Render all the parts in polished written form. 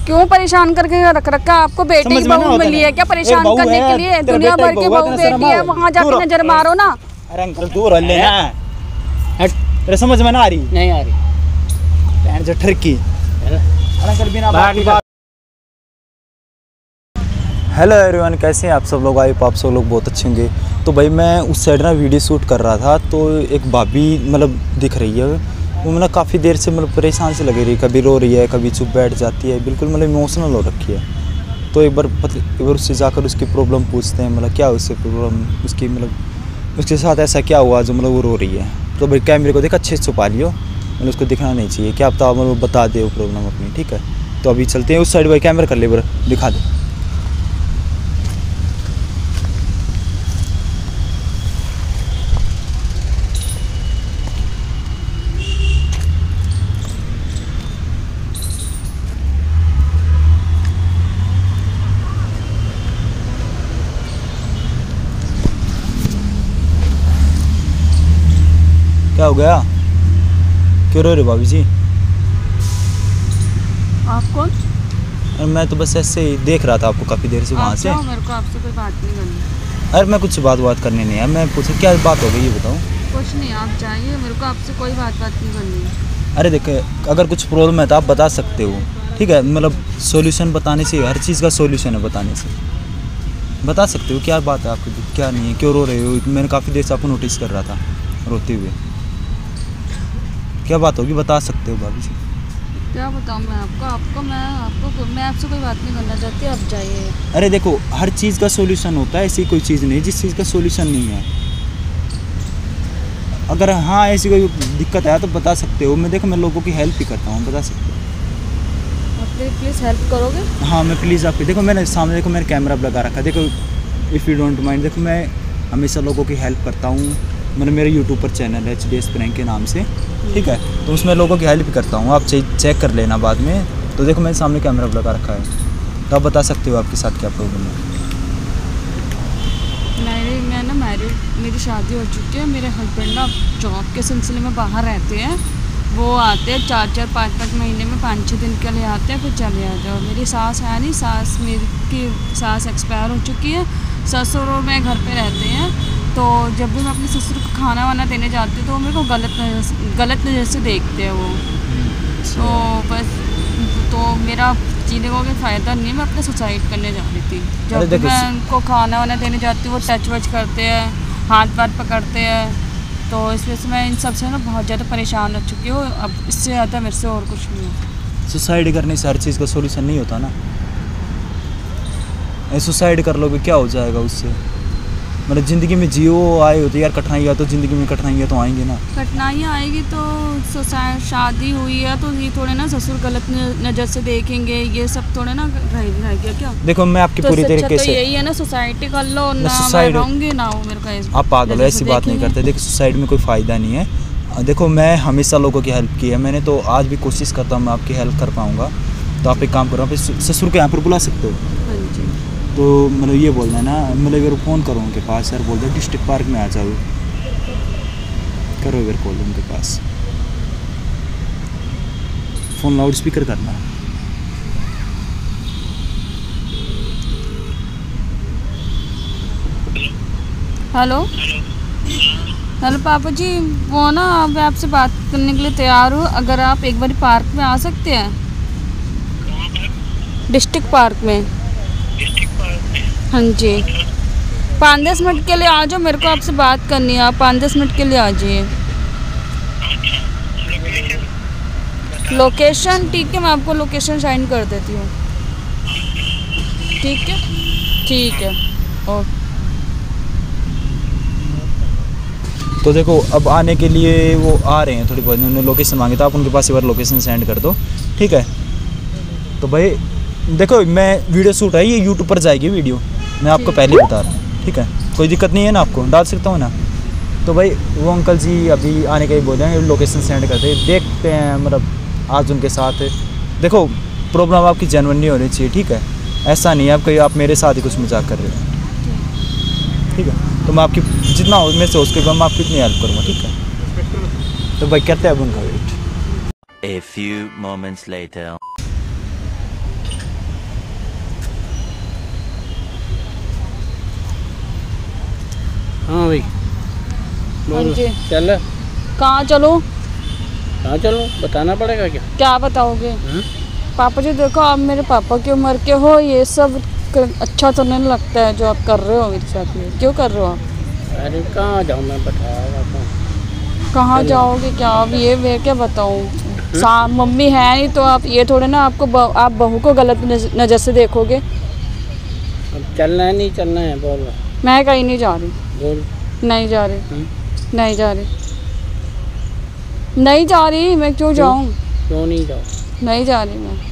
क्यों परेशान करके रख रखा? आपको बेटी बहू मिली है क्या परेशान करने के लिए? दुनिया भर की बहू बेटी है, वहाँ जाके नजर मारो ना। अरे अंकल दूर हल लेना, तेरे समझ में ना आ रही? नहीं आ रही। बहन जो ठरकी। अंकल बिना बात की। हेलो एवरीवन, कैसे हैं आप सब लोग? आई आप सब लोग बहुत अच्छे होंगे। तो भाई मैं उस साइड ना वीडियो शूट कर रहा था, तो एक भाभी मतलब दिख रही है, वो मतलब काफ़ी देर से मतलब परेशान से लगी रही, कभी रो रही है, कभी चुप बैठ जाती है, बिल्कुल मतलब इमोशनल हो रखी है। तो एक बार उससे जाकर उसकी प्रॉब्लम पूछते हैं, मतलब क्या उससे प्रॉब्लम, उसकी मतलब उसके साथ ऐसा क्या हुआ जो मतलब वो रो रही है। तो भाई कैमरे को देख अच्छे से छुपा लियो, मतलब उसको दिखना नहीं चाहिए, क्या पता मतलब बता दे वो प्रॉब्लम अपनी, ठीक है। तो अभी चलते हैं उस साइड, भाई कैमरा कर ले बर दिखा दे। क्या हो गया, क्यों रो रहे भाभी जी? आप कौन? अरे मैं तो बस ऐसे ही देख रहा था आपको काफ़ी देर से वहाँ से। मेरे को आपसे कोई बात नहीं करनी। अरे मैं कुछ बात करने नहीं है, मैं पूछा क्या बात हो गई ये बताओ। कुछ नहीं, आप जाइए, मेरे को आपसे कोई बात नहीं करनी है। अरे देखो, अगर कुछ प्रॉब्लम है तो आप बता सकते हो, ठीक है। मतलब सॉल्यूशन बताने से, हर चीज़ का सॉल्यूशन है बताने से, बता सकते हो क्या बात है आपकी, क्या नहीं है, क्यों रो रहे हो? मैंने काफ़ी देर से आपको नोटिस कर रहा था रोते हुए, क्या बात होगी बता सकते हो भाभी जी। क्या बताऊँ मैं आपको मैं आपसे कोई बात नहीं करना चाहती, आप जाइए। अरे देखो, हर चीज़ का सॉल्यूशन होता है, ऐसी कोई चीज़ नहीं जिस चीज़ का सॉल्यूशन नहीं है। अगर हाँ ऐसी कोई दिक्कत है तो बता सकते हो, मैं देखो मैं लोगों की हेल्प ही करता हूँ, बता सकते हो। आप प्लीज़ हेल्प करोगे? हाँ मैं प्लीज़ आपकी, देखो मैंने सामने देखो मैंने कैमरा लगा रखा है, देखो इफ़ यू डोंट माइंड, देखो मैं हमेशा लोगों की हेल्प करता हूँ, मैंने मेरे यूट्यूब पर चैनल है HDS प्रैंक के नाम से, ठीक है। तो उसमें लोगों की हेल्प करता हूँ, आप चेक कर लेना बाद में। तो देखो मैंने सामने कैमरा लगा रखा है, तो आप बता सकते हो आपके साथ क्या प्रॉब्लम है। मेरी शादी हो चुकी है, मेरे हस्बैंड ना जॉब के सिलसिले में बाहर रहते हैं, वो आते हैं 4-4 5-5 महीने में 5-6 दिन के लिए आते हैं, फिर चले जाते हैं। और मेरी सास है नहीं, सास एक्सपायर हो चुकी है, ससुर और मैं घर पे रहते हैं। तो जब भी मैं अपने ससुर को खाना वाना देने जाती हूँ तो वो मेरे को गलत नज़र से देखते हैं वो। तो बस तो मेरा जीने को कोई फ़ायदा नहीं है, मैं अपना सुसाइड करने जा रही थी। जब भी मैं उनको खाना वाना देने जाती हूँ वो टच वच करते हैं, हाथ वाथ पकड़ते हैं, तो इस वजह से मैं इन सब से ना बहुत ज़्यादा परेशान हो चुकी हूँ। अब इससे ज़्यादा मेरे से और कुछ नहीं होता। सुसाइड करने से हर चीज़ का सॉल्यूशन नहीं होता ना, सुसाइड कर लोगे क्या हो जाएगा उससे? मतलब ज़िंदगी में जियो आए होते यार, कठिनाइयाँ तो ज़िंदगी में कठिनाइयाँ तो आएंगी ना। कठिनाइयाँ आएगी तो शादी हुई है तो ये थोड़े ना ससुर गलत नज़र से देखेंगे, ये सब थोड़े ना रह गया क्या? देखो मैं आपकी पूरी तरीके से, यही है ना, सोसाइटी कर लो ना, मैं रहूँगी ना वो मेरे को। आप पागल हो, ऐसी बात नहीं करते। देखो सुसाइड में कोई फ़ायदा नहीं है। देखो मैं हमेशा लोगों की हेल्प की है मैंने, तो आज भी कोशिश करता हूँ मैं आपकी हेल्प कर पाऊँगा। तो आप एक काम करो, आप ससुर को यहाँ पर बुला सकते हो। तो मतलब ये बोलना है ना, मतलब अगर फ़ोन करो उनके पास यार, बोल दो डिस्ट्रिक्ट पार्क में आ जाओ, करो अगर कॉल उनके पास, फ़ोन लाउड स्पीकर करना। हेलो पापा जी, वो ना मैं आपसे बात करने के लिए तैयार हूँ, अगर आप एक बार पार्क में आ सकते हैं। डिस्ट्रिक्ट पार्क में। हाँ जी, 5-10 मिनट के लिए आ जाओ, मेरे को आपसे बात करनी है, आप 5-10 मिनट के लिए आ जाइए। लोकेशन ठीक है, मैं आपको लोकेशन सेंड कर देती हूँ। ठीक है ओके। तो देखो अब आने के लिए वो आ रहे हैं, थोड़ी बहुत उन्होंने लोकेशन मांगी, तो आप उनके पास एक बार लोकेशन सेंड कर दो, ठीक है। तो भाई देखो मैं वीडियो शूट है, ये यूट्यूब पर जाएगी वीडियो, मैं आपको पहले बता रहा हूँ, ठीक है। कोई दिक्कत नहीं है ना, आपको डाल सकता हूँ ना। तो भाई वो अंकल जी अभी आने का ही बोल रहे हैं, लोकेशन सेंड करते देखते हैं, मतलब आज उनके साथ देखो प्रॉब्लम आपकी जेन्युइन नहीं होनी चाहिए, ठीक है। ऐसा नहीं है आप आप मेरे साथ ही कुछ मजाक कर रहे हो, ठीक है। तो मैं आपकी जितना हो मेरे से हो सके मैं आपकी इतनी हेल्प करूँगा, ठीक है। तो भाई करते हैं अब उनका wait. A few moments later. हाँ जी। चल कहाँ चलो? कहाँ चलूँ बताना पड़ेगा क्या? क्या बताओगे? पापा जी देखो, आप मेरे पापा की उम्र के हो, ये सब अच्छा तो नहीं लगता है जो आप कर रहे हो मेरे साथ में। क्यों कर रहे हो आप? अरे कहाँ जाऊँ मैं बताया कहाँ जाओगे क्या? अब ये मैं क्या बताऊँ? मम्मी है नहीं तो आप ये थोड़े ना आप बहू को गलत नज़र से देखोगे। अब चलना है नहीं चलना है बोल। मैं कहीं नहीं जा रही। बोल। नहीं जा रही। नहीं जा रही। नहीं जा रही मैं। क्यों जाऊँ? क्यों नहीं जाओ? नहीं जा रही मैं।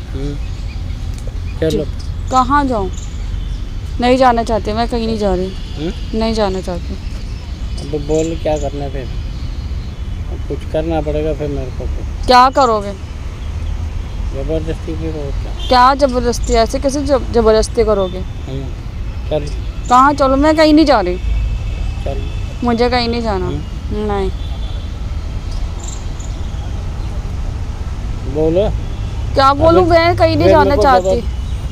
चलो। कहाँ जाऊँ? नहीं जाना चाहती मैं, कहीं नहीं जा रही। नहीं जाना चाहती। अब बोल क्या करना है फिर? अब कुछ करना पड़ेगा फिर मेरे को। क्या करोगे? जबरदस्ती की हो क्या जबरदस्ती? ऐसे कैसे जबरदस्ती करोगे? चल। कहाँ चलो? मैं कहीं नहीं जा रही। चल। मुझे कहीं नहीं जाना। नहीं। बोलो। क्या बोलूँ? मैं कहीं नहीं जाना चाहती।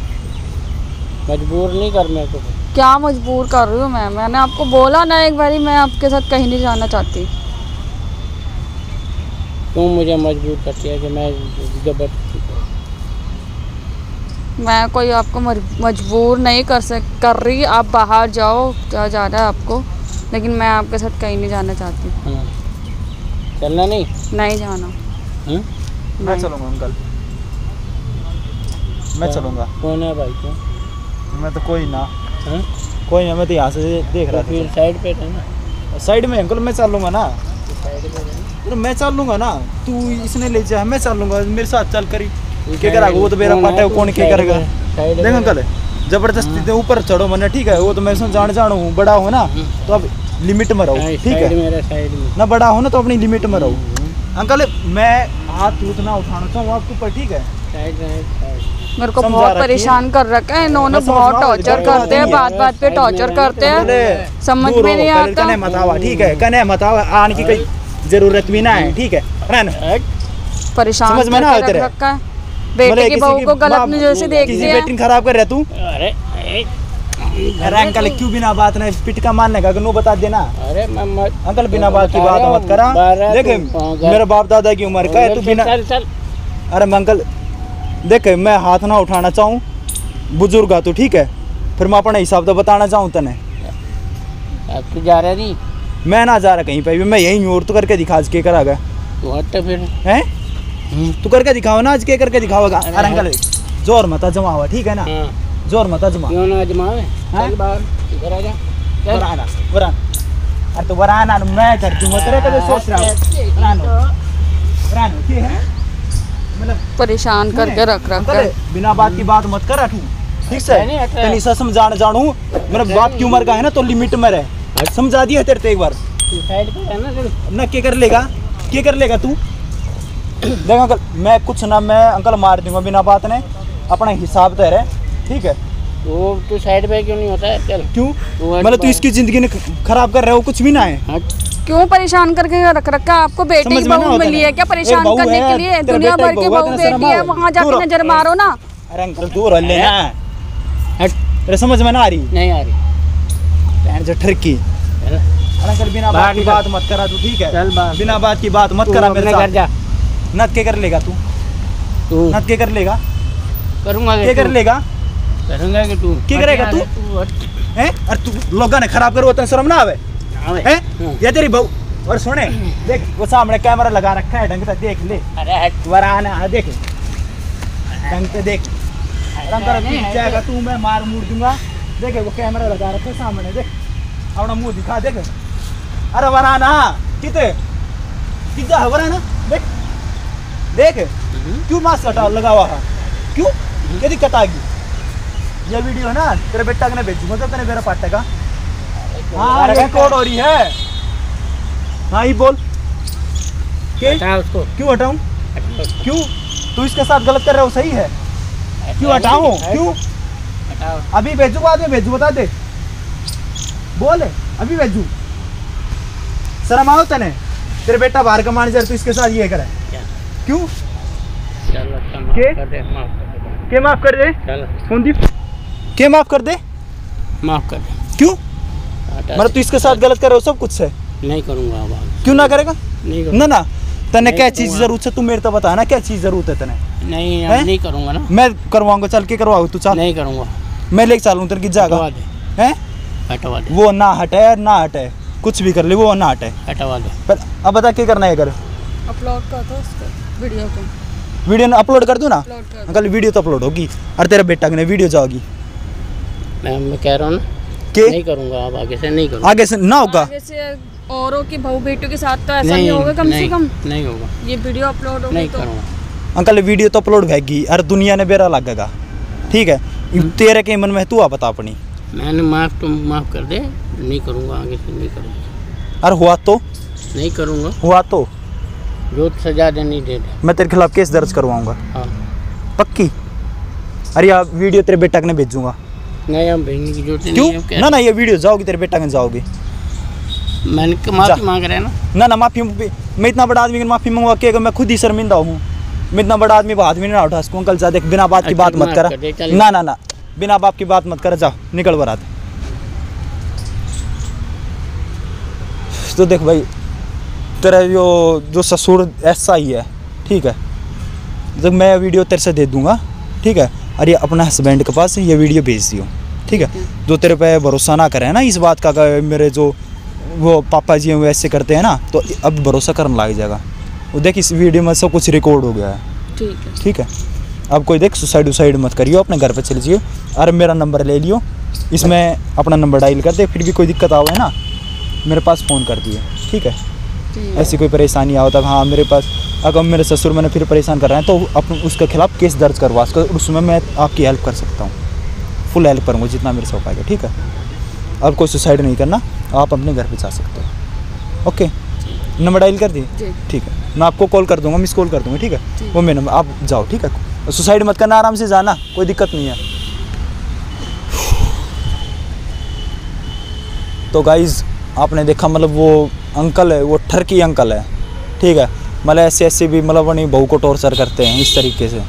मजबूर नहीं कर मेरे को। क्या मजबूर कर रही हूँ मैं? मैंने आपको बोला ना एक बारी, मैं आपके साथ कहीं नहीं जाना चाहती। क्यों मुझे मजबूर करती है कि मैं जबरदस्ती करूँ? मैं कोई आपको मजबूर नहीं कर रही। आप बाहर जाओ, क्या जाना है आपको, लेकिन मैं आपके साथ कहीं नहीं जाना चाहती। चलना नहीं? नहीं जाना। मैं चलूँगा अंकल, मैं चलूँगा। कौन है भाई? क्यों? मैं तो कोई ना। कोई ना, मैं तो यहाँ से देख रहा था। फिर साइड पे रहना। साइड में अंकल मैं चल लूँगा ना। साइड पे रहना। मैं चल लूँगा ना, तू इसने ले जा, मैं चल लूँगा, मेरे साथ चल करी। क्या करेगा वो तो मेरा पाटा है, कौन क्या करेगा? देख अंकल जबरदस्ती से ऊपर चढ़ो मैंने, ठीक है? वो तो मैं जान हूँ, बड़ा हो ना तो अब लिमिट में रहो, ठीक है? मेरे साइड में ना बड़ा हो ना तो अपनी लिमिट में रहो। अंकल मैं हाथ उतना उठाना चाहूँ आपके ऊपर, ठीक है? मेरे को बहुत परेशान कर रखा है इन्होंने। बहुत टॉर्चर करते हैं, बात बात पे टॉर्चर करते हैं, समझ में नहीं आता। कने मत आवा, ठीक है? कने मत आवा, आने की कोई जरूरत भी ना है, ठीक है? परेशान समझ में ना करके रख रखा है। बेटे की बहू को गलत नजर से देखते हैं। बेटिंग खराब कर रहा तू। अरे अंकल क्यों बिना बात ना पिट का मानने का नो बता देना। अरे अंकल बिना बात की बात मत करा। देख मेरे बाप दादा की उम्र का है, तू बिना। अरे अंकल देख मैं हाथ ना उठाना चाहूँ, बुजुर्ग तू, ठीक है? फिर मैं अपने हिसाब से बताना चाहूँ तने। तू जा रहा नहीं? मैं ना जा रहा कहीं पे भी, मैं यहीं हूँ। और तू करके दिखा आज के करागा। तू हट फिर। हैं? तू करके दिखाओ ना, आज के करके दिखाओगा। अरे अंकल जोर मत जमावा, ठीक है ना? जोर मत जमा। क्यों ना जमावे? चल बाहर इधर आ जा। वराना वराना। अरे तो वराना मैं कर दूंगा, तेरे को सोच रहा हूँ। वराना ठीक है? मतलब परेशान करके रख रखा है। बिना बात की बात मत कर, ठीक से? तनी सा समझाना जानू, मेरा बाप की उम्र का है ना तो लिमिट में रहे। समझा दिया तेरे एक बार। साइड पे रहना ना क्या कर लेगा? क्या कर लेगा तू? देख अंकल मैं कुछ ना, मैं अंकल मार दूंगा बिना बात ने, अपना हिसाब तो है, ठीक है? वो तू साइड पे क्यों नहीं होता है? चल। क्यों? मतलब तू इसकी जिंदगी ने खराब कर रहे हो, कुछ भी ना है। क्यों परेशान करके रख रखा? आपको बेटी की बहू मिली है क्या परेशान करने के लिए? दुनिया भर की बहू बेटी है, वहाँ जाके नजर मारो ना। अरे अंकल दूर हल लेना। तेरे समझ में ना आ रही? नहीं आ रही। जो ठरकी। अंकल बिना बात की बात मत करा तू, ठीक है? बिना बात की बात मत करा मेरे साथ। नत के कर लेगा तू? नत के कर लेगा? करूँगा। क्या कर लेगा? करूँगा कि तू क्या करेगा तू? हैं? अरे तू लोगों ने खराब करो तो शर्म ना आवे? हैं? ये तेरी बहू। और सुने देख वो सामने कैमरा लगा रखा है, ढंग से देख ले। अरे वराना देख ढंग से देख। जाएगा तू, मैं मार मूर दूंगा। देखे वो कैमरा लगा रखा है सामने, देख अपना मुंह दिखा। देख अरे वराना कितने कितना है वराना? देख देख क्यों मास्क हटा लगा हुआ है? क्यों क्या दिक्कत आ गई? ये वीडियो ना तेरे बेटा ने भेजूंगा तो तेरे मेरा पाटे का। हाँ रिकॉर्ड हो रही है। हाँ ही बोल। हटा उसको। क्यों हटाऊं? क्यों? तू इसके साथ गलत कर रहा हो, सही है? क्यों हटाऊं? क्यों? अभी भेजू, बाद में भेजू, बता दे। बोल अभी भेजू। शर्म आओ तने? तेरे बेटा बाहर का मैनेजर, तू इसके साथ ये करे क्यों? के माफ कर दे? कौन दी? के माफ कर दे? माफ कर दे। क्यों? मतलब तू इसके साथ गलत कर रहे हो सब कुछ से? नहीं करूँगा अब आगे। क्यों ना करेगा? नहीं ना करूँगा। ना तने नहीं क्या चीज़ करूँगा। जरूरत है, तू मेरे तो बता ना क्या चीज़ जरूरत है तने? नहीं हैं? अब नहीं करूँगा ना। मैं करवाऊंगा, चल के करवाओ तू, चल नहीं करूँगा। मैं लेके चलूँ तेरे की जाएगा हटवा दे, हैं? हटवा दे, वो ना हटे ना हटे, कुछ भी कर ले, वो ना हटे। हटवा दे। पर अब बता क्या करना है? कर अपलोड कर दो उसको, वीडियो को वीडियो अपलोड कर दूँ ना? अपलोड कर दो। अंकल वीडियो तो अपलोड होगी और तेरा बेटा की वीडियो जाओगी मैं कह रहा हूँ ना, के नहीं करूँगा अब आगे से, नहीं करूँगा। आगे से ना होगा। आगे से औरों की बहू बेटियों के साथ तो ऐसा नहीं नहीं होगा कम से कम। नहीं होगा, ये वीडियो अपलोड होगी नहीं तो करूँगा। अंकल वीडियो तो अपलोड होगी और दुनिया ने बेरा लगेगा, ठीक है? तेरे के मन में तू आ बता अपनी। मैंने माफ़ कर दे, नहीं करूँगा आगे से, नहीं करूँगा। और हुआ तो नहीं करूँगा, हुआ तो जो सजा देनी दे दे। मैं तेरे खिलाफ केस दर्ज करवाऊंगा, हाँ पक्की? अरे यार वीडियो तेरे बेटा ने भेजूंगा। नहीं, हम भेजने की जरूरत क्यों? नहीं है। क्या ना ना ये वीडियो जाओगी तेरे बेटा के जाओगी। मैंने माफ़ी मांग रहा है ना। ना ना माफ़ी, मैं इतना बड़ा आदमी की माफ़ी मंगवा के मैं खुद ही शर्मिंदा हूँ। मैं इतना बड़ा आदमी हाथ में ना उठा सकूँ। अंकल जा देख, बिना बात की अच्छा, बात मत माफ़ कर। कर दे, चल। ना ना ना बिना बाप की बात मत कर, जाओ निकल बारात। तो देख भाई तेरा जो ससुर ऐसा ही है, ठीक है? जब मैं वीडियो तेरे से दे दूंगा, ठीक है? और ये अपना हस्बैंड के पास ये वीडियो भेज दियो, ठीक है? जो तेरे पे भरोसा ना करे ना इस बात का, मेरे जो वो पापा जी हैं वो ऐसे करते हैं ना, तो अब भरोसा करने लग जाएगा। वो देख इस वीडियो में सब कुछ रिकॉर्ड हो गया है, ठीक है। ठीक है? अब कोई देख सुसाइड मत करियो, अपने घर पे चले जाइयो और मेरा नंबर ले लियो, इसमें अपना नंबर डायल कर दे, फिर भी कोई दिक्कत आवे ना मेरे पास फ़ोन कर दिए, ठीक है? ठीक है। ऐसी कोई परेशानी आओ तक, हाँ मेरे पास अगर मेरे ससुर मैंने फिर परेशान कर रहे हैं तो अपन उसके खिलाफ केस दर्ज करवा सकते, उसमें मैं आपकी हेल्प कर सकता हूँ, फुल हेल्प करूँगा जितना मेरे से हो पाएगा, ठीक है? अब कोई सुसाइड नहीं करना, आप अपने घर पे जा सकते हो। ओके, नंबर डायल कर दिए? जी। ठीक है, मैं आपको कॉल कर दूंगा, मिस कॉल कर दूंगा, ठीक है? ठीक। वो मेरा नंबर, आप जाओ, ठीक है? सुसाइड मत करना, आराम से जाना, कोई दिक्कत नहीं है। तो गाइज़ आपने देखा, मतलब वो अंकल है, वो ठरकी अंकल है, ठीक है? मतलब ऐसे भी मतलब अपनी बहू को टॉर्चर करते हैं इस तरीके से।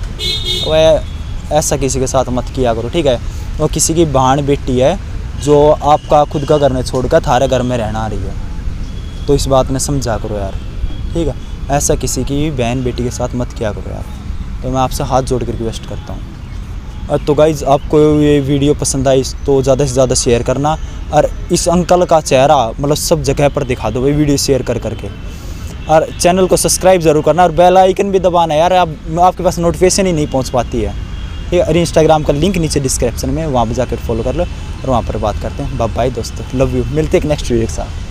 वह ऐसा किसी के साथ मत किया करो, ठीक है? वो किसी की बहन बेटी है जो आपका खुद का घर में छोड़कर थारे घर में रहना आ रही है, तो इस बात में समझा करो यार, ठीक है? ऐसा किसी की बहन बेटी के साथ मत किया करो यार। तो मैं आपसे हाथ जोड़ कर रिक्वेस्ट करता हूँ। तो गाइज़ आपको ये वीडियो पसंद आई तो ज़्यादा से ज़्यादा शेयर करना, और इस अंकल का चेहरा मतलब सब जगह पर दिखा दो भाई वीडियो शेयर कर करके, और चैनल को सब्सक्राइब ज़रूर करना और बेल आइकन भी दबाना यार। आपके पास नोटिफिकेशन ही नहीं पहुंच पाती है, ठीक है? और इंस्टाग्राम का लिंक नीचे डिस्क्रिप्शन में, वहाँ पर जाकर फॉलो कर लो और वहाँ पर बात करते हैं। बाय बाय दोस्तों, लव यू, मिलते हैं एक नेक्स्ट वीडियो के साथ।